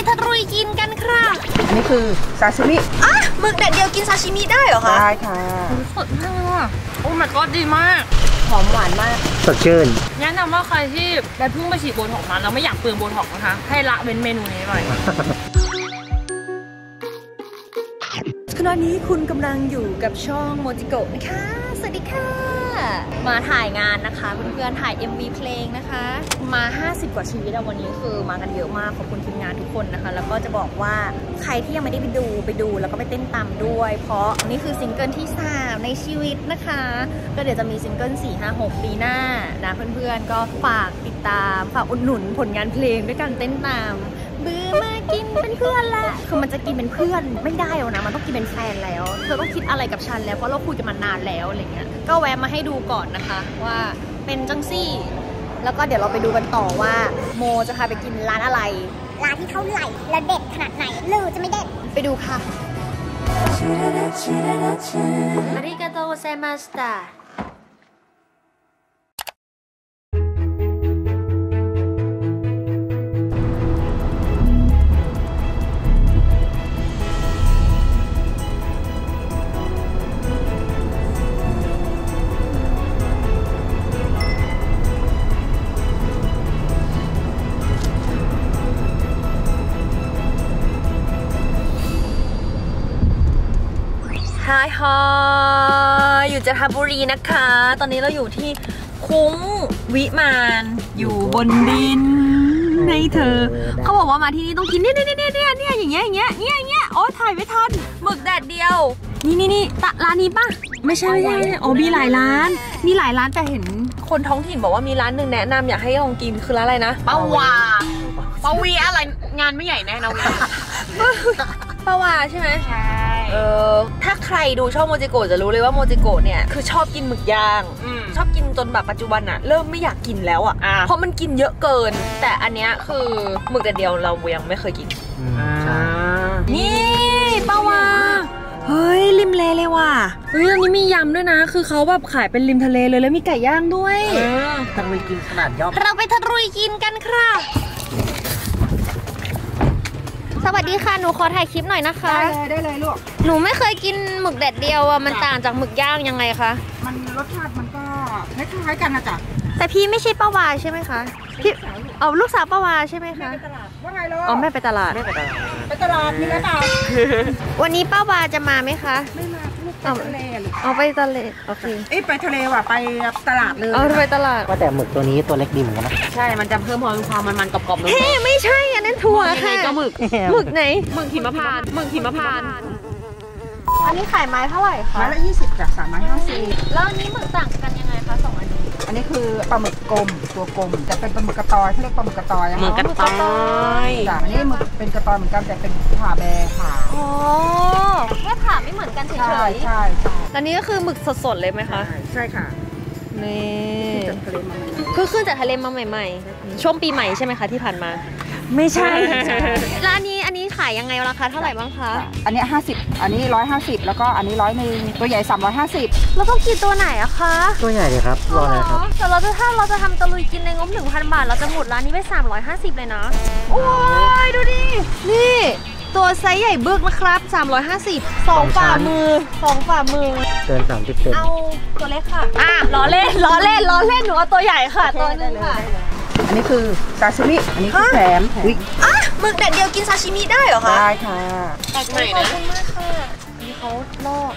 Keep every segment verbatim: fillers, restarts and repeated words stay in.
ตะลุยกินกันครับอันนี้คือซาชิมิอ่ะหมึกแดดเดียวกินซาชิมิได้เหรอคะได้ค่ะสดมากโอ้ my god ดีมากหอมหวานมากสดชื่นแนะนำว่าใครที่ไปเพิ่งไปฉีดโบท็อกซ์มาแล้วไม่อยากเปลืองโบท็อกซ์นะคะให้ละเว้นเมนูนี้ไปขณะนี้คุณกำลังอยู่กับช่องโมจิโกะนะคะสวัสดีค่ะมาถ่ายงานนะคะเพื่อนๆถ่าย เอ็ม วี เพลงนะคะมาห้าสิบกว่าชีวิตวันนี้คือมากันเยอะมากขอบคุณทีมงานทุกคนนะคะแล้วก็จะบอกว่าใครที่ยังไม่ได้ไปดูไปดูแล้วก็ไปเต้นตามด้วยเพราะนี่คือซิงเกิลที่สามในชีวิตนะคะก็เดี๋ยวจะมีซิงเกิลสี่ ห้า หกปีหน้านะเพื่อนๆก็ฝากติดตามฝากอุดหนุนผลงานเพลงด้วยการเต้นตามบื้อมากินเป็นเพื่อนละคือมันจะกินเป็นเพื่อนไม่ได้แล้วนะมันต้องกินเป็นแฟนแล้วเธอต้องคิดอะไรกับฉันแล้วเพราะเราคุยกันมานานแล้วอะไรเงี้ยก็แวะมาให้ดูก่อนนะคะว่าเป็นจังซี่แล้วก็เดี๋ยวเราไปดูกันต่อว่าโมจะพาไปกินร้านอะไรร้านที่เท่าไหร่แล้วเด็ดขนาดไหนหรือจะไม่เด็ดไปดูค่ะอาริกาโตเซมาสตาฮายฮายอยู่จันทบุรีนะคะตอนนี้เราอยู่ที่คุ้งวิมานอยู่บนดินในเธอเขาบอกว่ามาที่นี่ต้องกินเนี่ยเนี่ยเนี่ยเนี่ยเนี่ยอย่างเงี้ยอย่างเงี้ยเนี่ยอย่างเงี้ยโอ้ถ่ายไม่ทันหมึกแดดเดียวนี่นี่นี่ร้านนี้ป่ะไม่ใช่ไม่ใช่อ๋อมีหลายร้านมีหลายร้านแต่เห็นคนท้องถิ่นบอกว่ามีร้านหนึ่งแนะนำอยากให้ลองกินคือร้านอะไรนะป้าวาป้าวีอะไรงานไม่ใหญ่แน่นะวีป้าวาใช่ไหมใช่เออถ้าใครดูช่องโมจิโกะจะรู้เลยว่าโมจิโกะเนี่ยคือชอบกินหมึกย่างชอบกินจนแบบปัจจุบันอะเริ่มไม่อยากกินแล้วอะเพราะมันกินเยอะเกินแต่อันเนี้ยคือหมึกแต่เดียวเรายังไม่เคยกินนี่ป้าวาเฮ้ยริมเลเลยว่ะเฮ้ยอันนี้มียำด้วยนะคือเขาแบบขายเป็นริมทะเลเลยแล้วมีไก่ย่างด้วยตะลุยกินขนาดย่อมเราไปตะลุยกินกันครับสวัสดีค่ะหนูขอถ่ายคลิปหน่อยนะคะได้เลยได้เลยลูกหนูไม่เคยกินหมึกแดดเดียวอ่ะมันต่างจากหมึกย่างยังไงคะมันรสชาติมันก็คล้ายๆกันนะจ๊ะแต่พี่ไม่ใช่ป้าวาใช่ไหมคะพี่เอาลูกสาวป้าวาใช่ไหมคะว่าไงลูกอ๋อแม่ไปตลาดแม่ไปตลาดไปตลาดมีแล้วเปล่าวันนี้ป้าวาจะมาไหมคะไม่มาลูกไปทะเลหรือเอาไปทะเลโอเคเอ้ไปทะเลว่ะไปตลาดเลยเอาไปตลาดว่าแต่หมึกตัวนี้ตัวเล็กดีเหมือนกันนะใช่มันจะเพิ่มความมันมันกรอบๆเลยเฮ้ไม่ใช่อันนั้นถั่วค่ะก็หมึกหมึกไหนหมึกหิมพานต์หมึกหิมพานต์อันนี้ขายไม้เท่าไหร่คะไม้ละยี่สิบจากสามไม้ห้าสิบแล้วอันนี้หมึกต่างกันยังไงคะสองอันนี้อันนี้คือปลาหมึกกลมตัวกลมจะเป็นปลาหมึกกระตอยเขาเรียกปลาหมึกกระตอยหมึกกระตอยจ้ะอันนี้หมึกเป็นกระตอยเหมือนกันแต่เป็นผ่าแบผ่าอ๋อแค่ผ่าไม่เหมือนกันเฉยๆใช่ใช่อันนี้ก็คือหมึกสดๆเลยไหมคะใช่ค่ะนี่คือขึ้นจากทะเลมาใหม่ๆช่วงปีใหม่ใช่ไหมคะที่ผ่านมาไม่ใช่ร้านนี้อันนี้ขายยังไงราคาเท่าไหร่บ้างคะอันนี้ห้าสิบอันนี้ร้อยห้าสิบแล้วก็อันนี้ร้อยหนึ่งตัวใหญ่สามร้อยห้าสิบเราต้องกินตัวไหนอะคะตัวใหญ่เลยครับรอเลยครับแต่เราจะถ้าเราจะทำตะลุยกินในงบหนึ่งพันบาทเราจะหมดร้านนี้ไปสามร้อยห้าสิบเลยนะโอ้ยดูดินี่ตัวไซส์ใหญ่บึกนะครับสามร้อยห้าสิบสองฝ่ามือสองฝ่ามือเกินสามสิบเซนเอาตัวเล็กค่ะอ่ะล้อเล่นล้อเล่นล้อเล่นหนูเอาตัวใหญ่ค่ะตัวนึงค่ะอันนี้คือซาชิมิอันนี้คือแถมอ่ะหมึกแดดเดียวกินซาชิมิได้เหรอคะได้ค่ะแปลกใหม่นะขอบคุณมากค่ะนี่เขาลอก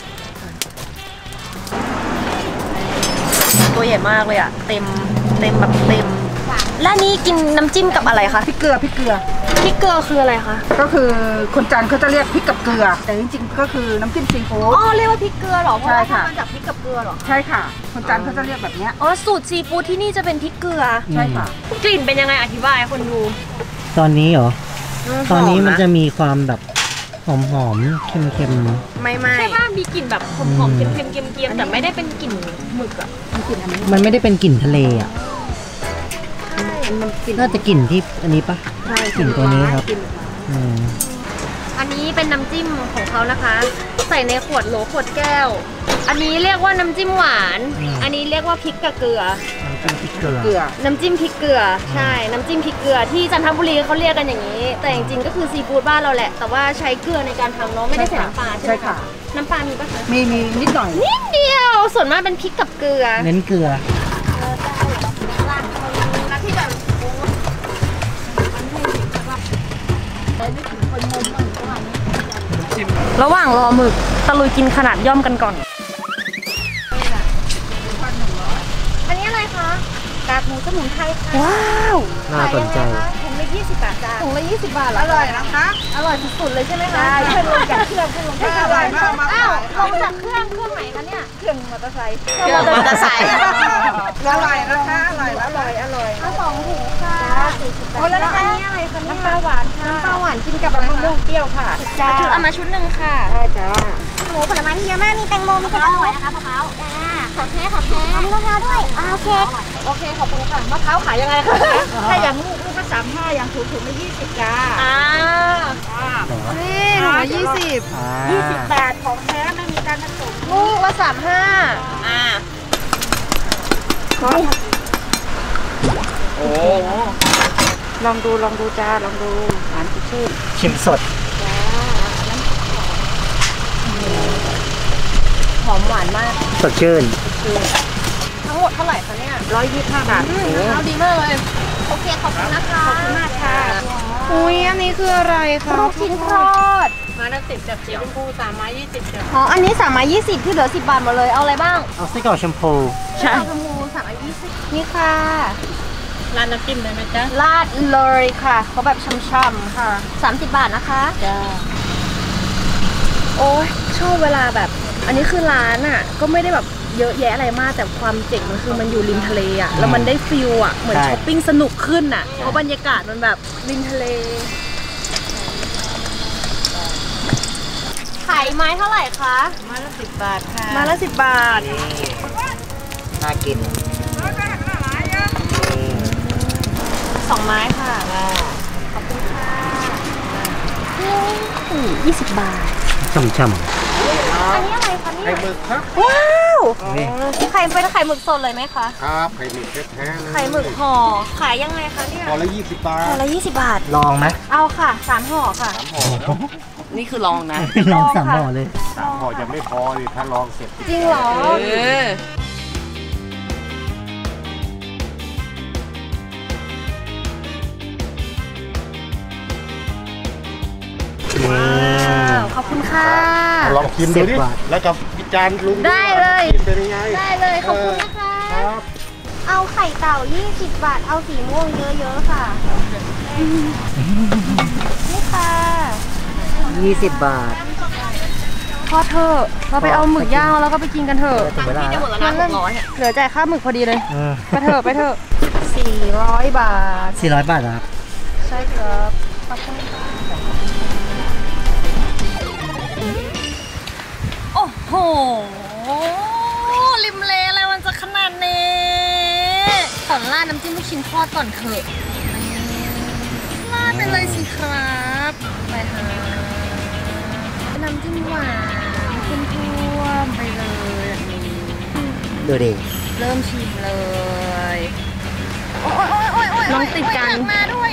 ตัวใหญ่มากเลยอะเต็มเต็มแบบเต็มและนี่กินน้ำจิ้มกับอะไรคะพริกเกลือพริกเกลือพริกเกลือคืออะไรคะก็คือคนจันทร์เขาจะเรียกพริกกับเกลือแต่จริงๆก็คือน้ำจิ้มซีฟู้ดอ๋อเรียกว่าพริกเกลือหรอเพราะว่าทำมาจากพริกกับเกลือหรอใช่ค่ะคนจันทร์เขาจะเรียกแบบนี้อ๋อสูตรซีฟู้ดที่นี่จะเป็นพริกเกลือใช่ค่ะกลิ่นเป็นยังไงอธิบายคนดูตอนนี้เหรอตอนนี้มันจะมีความแบบหอมหอมเค็มเค็มไม่ไม่ใช่ป่ะมีกลิ่นแบบหอมหอมเค็มเค็มเค็มเค็มแต่ไม่ได้เป็นกลิ่นหมึกอะมันไม่ได้เป็นกลิ่นทะเลอะน่าจะกลิ่นที่อันนี้ปะกลิ่นตัวนี้ครับอันนี้เป็นน้ำจิ้มของเขานะคะใส่ในขวดโหลขวดแก้วอันนี้เรียกว่าน้ำจิ้มหวานอันนี้เรียกว่าพริกกับเกลือำจิ้มพริกเกลือเกลือน้ำจิ้มพริกเกลือใช่น้ำจิ้มพริกเกลือที่จันทบุรีเขาเรียกกันอย่างนี้ แต่จริงๆก็คือซีฟู้ดบ้านเราแหละแต่ว่าใช้เกลือในการทำเนาะไม่ได้ใส่น้ำปลาใช่ไหมใช่ค่ะน้ำปลามีปะคะมีมีนิดหน่อยนิดเดียวส่วนมากเป็นพริกกับเกลือเน้นเกลือระหว่างรอหมึกตะลุยกินขนาดย่อมกันก่อนอันนี้อะไรคะกากหมูสมุนไพรค่ะว้าวน่าสนใจถุงละยี่สิบบาทจ้าถุงละยี่สิบบาทเหรออร่อยนะคะอร่อยสุดๆเลยใช่ไหมคะได้เพื่อนลงจากเครื่องเพื่อนลงจากเครื่องอร่อยมากมาอ้าวขายลงจากเครื่องเครื่องไหนคะเนี่ยเครื่องมอเตอร์ไซค์เครื่องมอเตอร์ไซค์อร่อยนะคะอร่อยอร่อยอร่อยเอาสองถุงค่ะสี่สิบบาทโอ้แล้วนะคะอันนี้อะไรคะเนี่ยน้ำปลาหวานค่ะน้ำปลาหวานกินกับมะอะไรม่วคะงเปรี้ยวค่ะจ้าเอามาชุดหนึ่งค่ะได้จ้าหมูผลไม้ที่เยอะมาก มีแตงโม มีกระท้อนนะคะมะพร้าวจ้าขอแท้ขอแท้มีมะพร้าวด้วยอ่าโอเคโอเคขอบคุณค่ะมะพร้าวขายยังไงคะถ้าอย่างลูกลูกก็สามห้าอย่างถูกถูกไม่ยี่สิบจ้าอ่านี่ถุงละยี่สิบอ่ายี่สิบบาทของแท้ไม่มีการผสมลูกละสามห้าอ่าโอ้ลองดูลองดูจ้าลองดูหวานชื่นชิมสดหอมหวานมากสดชื่นทั้งหมดเท่าไหร่คะเนี่ยร้อยยี่สิบห้าบาทอืมมะพร้าวดีมากเลยโอเคขอบคุณนะคะขอบคุณมากค่ะอุ้ยอันนี้คืออะไรคะลูกชิ้นทอดมาละสิบจับสีชมพูสามไม้ยี่สิบจับอ๋ออันนี้สามไม้ยี่สิบที่เหลือสิบบาทหมดเลยเอาอะไรบ้างเอาไส้กรอกชมพูใช่ชมพูสามไม้ยี่สิบนี่ค่ะร้านน้ำจิ้มเลยไหมจ๊ะราดเลยค่ะเขาแบบช่ำๆค่ะสามสิบบาทนะคะจ้าโอ้ยชอบเวลาแบบ อันนี้คือร้านอ่ะ ก็ไม่ได้แบบเยอะแยะอะไรมากแต่ความเจ๋งมันคือมันอยู่ริมทะเลอ่ะแล้วมันได้ฟิลอ่ะเหมือนช้อปปิ้งสนุกขึ้นอ่ะเพราะบรรยากาศมันแบบริมทะเลขายไม้เท่าไหร่คะไม้ละสิบบาทค่ะไมาละสิบบาทน่ากินสองไม้ค่ะขอบคุณค่ะยี่สิบบาทช่ำอันนี้อะไรคะเนี่ยไข่หมึกครับว้าวๆนี่ไข่เป็นไข่หมึกสดเลยไหมคะครับไข่หมึกแท้ๆเลยไข่หมึกห่อขายยังไงคะเนี่ยพอละยี่สิบบาทห่อละยี่สิบบาทลองไหมเอาค่ะสามห่อค่ะสามห่อแล้วนี่คือลองนะลองสามห่อเลยสามห่อยังไม่พอดิถ้าลองเสร็จจริงเหรอเออว้าวขอบคุณค่ะลองชิมดูดิสิบบาทแล้วกับพิจารณ์ลุงได้เลยกินเป็นยังไงได้เลยขอบคุณนะคะครับเอาไข่เต่ายี่สิบบาท เอาสีม่วงเยอะๆค่ะนี่ค่ะยี่สิบบาทพอเถอะเราไปเอาหมึกย่างแล้วก็ไปกินกันเถอะถึงเวลาแล้วงั้นเริ่มเหลือจ่ายค่าหมึกพอดีเลยเออไปเถอะไปเถอะสี่ร้อยบาทสี่ร้อยบาทเหรอครับใช่ครับขอบคุณค่ะโอ้โหริมเลอะไรมันจะขนาดนี้ขอราดน้ำจิ้มลูกชิ้นทอดก่อนเถอะราดไปเลยสิครับไปฮะน้ำจิ้มหวานท่วมๆไปเลยแบบนี้ดูดิเริ่มชิมเลย โอ้ยโอ้ยโอ้ยโอ้ยน้องติดกันมาด้วย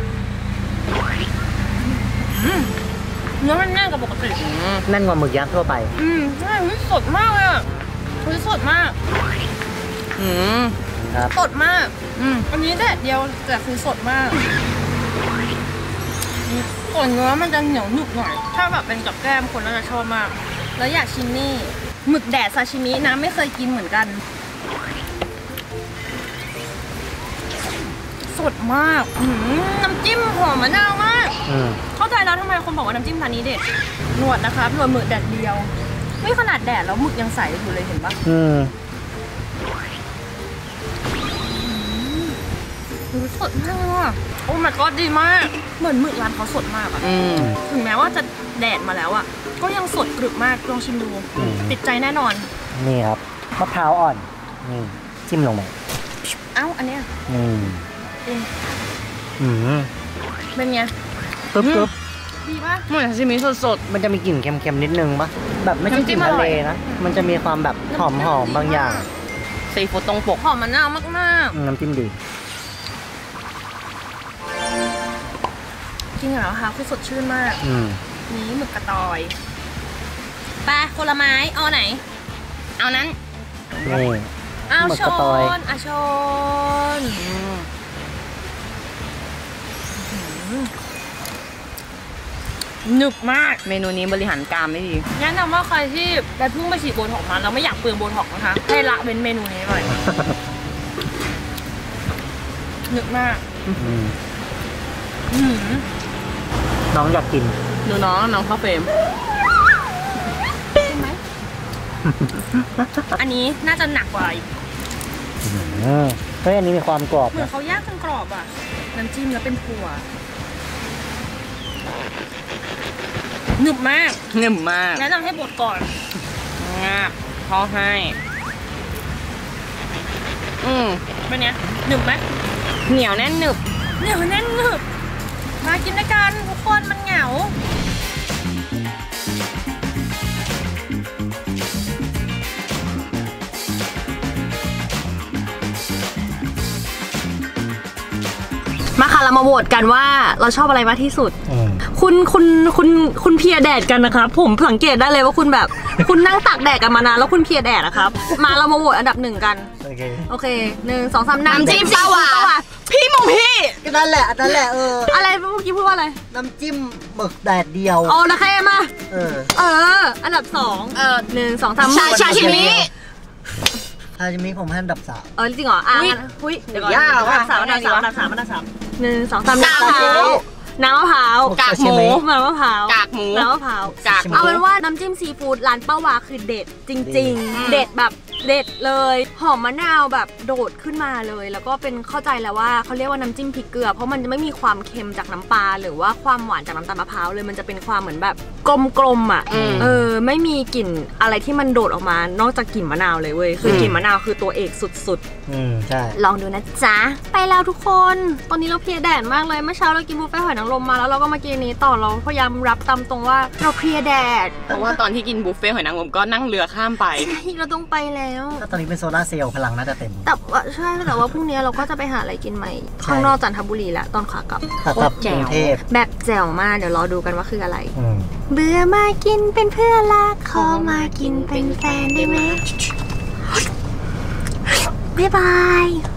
เนื้อมันแน่นกว่าปกติแน่นกว่าหมึกยักษ์ทั่วไปอืมใช่มันสดมากเลยอ่ะมันสดมากอืมครับสดมาก อืมอันนี้แดดเดียวแต่คือสดมากส่วนเนื้อมันจะเหนียวหนึบหน่อย ถ้าแบบเป็นกับแกล้มคนน่าจะชอบมาก แล้วอยากชิมนี่หมึกแดดซาชิมินะไม่เคยกินเหมือนกัน สดมากอื้อหือน้ำจิ้มหอมมะนาวมากอืมเข้าใจแล้วทำไมคนบอกว่าน้ำจิ้มร้านนี้เด็ดหนวดนะคะหนวดหมึกแดดเดียวนี่ขนาดแดดแล้วหมึกยังใสอยู่เลยเห็นปะอืมหูสดมากเลยว่ะโอ้ my god ดีมาก เหมือนหมึกร้านเขาสดมากอะอืมถึงแม้ว่าจะแดดมาแล้วอะก็ยังสดกรึบมากลองชิมดู ติดใจแน่นอนนี่ครับมะพร้าวอ่อน นี่ จิ้มลงไปเอ้าอันเนี้ยนี่อืมอืมเป็นไงปึ๊บปึ๊บดีปะเหมือนซาซิมิสดมันจะมีกลิ่นเค็มๆนิดนึงปะแบบไม่ใช่กลิ่นทะเลนะ มันจะมีความแบบหอมๆบางอย่างสซีฟู้ดตรงปกหอมมะนาวมากน้ำจิ้มดีๆกินแล้วค่ะคือสดชื่นมากอืมนี่หมึกกระตอยไปคนละไม้เอาไหนเอานั้นนี่เอาหมึกชกระตอยนอ่ะชนหนึบมากเมนูนี้บริหารการไม่ดีแนะนำว่าใครที่ไปเพิ่งไปฉีดโบท็อกซ์มาแล้วไม่อยากเปลืองโบท็อกซ์นะคะให้ละเว้นเมนูนี้หน่อยหนึบมากอืมอื้อหือน้องอยากกินดูน้องน้องเข้าเฟรมอันนี้น่าจะหนักกว่าอีกอืมเฮ้ยอันนี้มีความกรอบเหมือนนะเขาย่างจนกรอบอ่ะน้ำจิ้มแล้วเป็นถั่วหนึบมากเงิมมากแนะนำให้บดก่อนงาบเขาให้ อืมเป็นไงหนึบไหมเหนียวแน่นหนึบเหนียวแน่นหนึบมากินด้วยกันทุกคนมันเหงามาค่ะเรามาโหวตกันว่าเราชอบอะไรมากที่สุดอืมคุณคุณคุณคุณเพียแดดกันนะครับผมสังเกตได้เลยว่าคุณแบบ คุณนั่งตากแดดกันมานานแล้วคุณเพียแดดนะครับ มาเรามาโหวตอันดับหนึ่งกันโอเคโอเคหนึ่งสองสามน้ำน้ำจิ้จิ้มมซีฟู้ดปลาหวานปลาหวานพี่หมงพี่ก็นั่นแหละนั่นแหละเอออะไรเมื่อกี้พูดว่าอะไรน้ำจิ้มหมึกแดดเดียวเอาละใครมาเออเออ อันดับสองเออหนึ่งสองสามชาชาชิมิทาชิมิผมให้อันดับสามเออจริงเหรออ่ะอุ๊ยงั้นอุ้ยเดี๋ยวก่อนยากอันว่ะดับสามอันดับสามอันดับสามอันดับสามหนึ่งสองสามน้ำมะพร้าวน้ำมะพร้าวกากหมูน้ำมะพร้าวกากหมูน้ำมะพร้าวกากหมูเอาเป็นว่าน้ำจิ้มซีฟู้ดร้านป้าวาคือเด็ดจริง ๆ เด็ดแบบเด็ดเลยหอมมะนาวแบบโดดขึ้นมาเลย แล้วก็เป็นเข้าใจแล้วว่าเขาเรียกว่าน้ำจิ้มพริกเกลือเพราะมันจะไม่มีความเค็มจากน้ำปลาหรือว่าความหวานจากน้ำตาลมะพร้าวเลยมันจะเป็นความเหมือนแบบกลมๆอ่ะอืมเออไม่มีกลิ่นอะไรที่มันโดดออกมานอกจากกลิ่นมะนาวเลยเว้ยคือกลิ่นมะนาวคือตัวเอกสุดๆอืม ใช่ลองดูนะจ๊ะ ไปแล้วทุกคน ตอนนี้เราเพลียแดดมากเลย เมื่อเช้าเรากินบุฟเฟ่ต์หอยนางรมมาแล้วเราก็มากินอันนี้ต่อเราพยายามรับตามตรงว่าเราเพลียแดดเพราะว่าตอนที่กินบุฟเฟ่ต์หอยนางรมก็นั่งเรือข้ามไปเราต้องไปแล้วก็ตอนนี้เป็นโซล่าร์เซลล์พลังน่าจะเต็มแต่ว่าใช่แต่ว่าพรุ่งนี้เราก็จะไปหาอะไรกินใหม่ใช่ข้างนอกจันทบุรีแหละตอนขากลับถ้ากลับกรุงเทพแบบแจ๋วมากเดี๋ยวรอดูกันว่าคืออะไรอืมเบื่อมากินเป็นเพื่อนรักขอมากินเป็นแฟนได้ไหมบ๊ายบาย